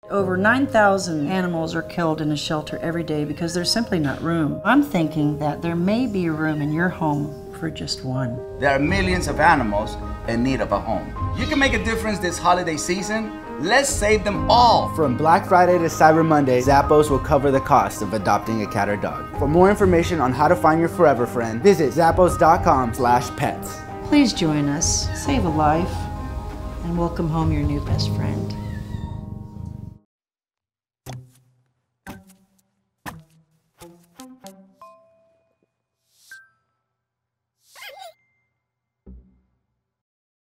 Over 9,000 animals are killed in a shelter every day because there's simply not room. I'm thinking that there may be room in your home for just one. There are millions of animals in need of a home. You can make a difference this holiday season. Let's save them all. From Black Friday to Cyber Monday, Zappos will cover the cost of adopting a cat or dog. For more information on how to find your forever friend, visit Zappos.com/pets. Please join us, save a life, and welcome home your new best friend.